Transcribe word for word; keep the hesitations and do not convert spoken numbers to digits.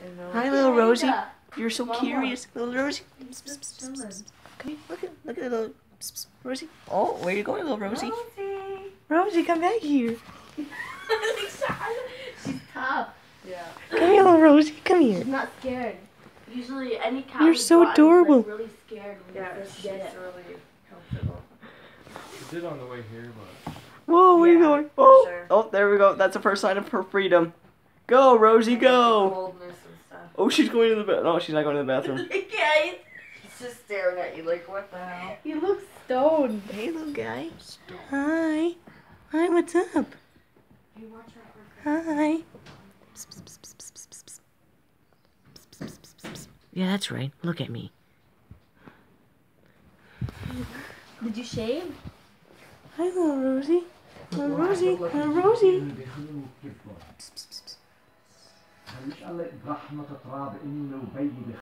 know. Hi, little Rosie. Linda. You're so Mama. curious, little Rosie. Just chilling. Come here, look at, look at little Rosie. Oh, where are you going, little Rosie? Rosie. Rosie, come back here. She's tough. Yeah. Come here, little Rosie. Come She's here. not scared. Usually, any cat You're we so brought adorable. is like really scared when Yeah, we first she's get it. really comfortable. She did on the way here, but Whoa, where are you Yeah, going? for Oh, sure. oh, there we go. That's the first sign of her freedom. Go, Rosie, Like, the go. coldness and stuff. Oh, she's going to the bathroom. No, she's not going to the bathroom. Guys, He's just staring at you like, what the hell? you look stoned. Hey, little guy. Hi. Hi, what's up? You watch her. Hi. Yeah, that's right. Look at me. Did you shave? Hi, little Rosie. Little Rosie. Little Rosie. مش قال لك برحمة تراب انه بيي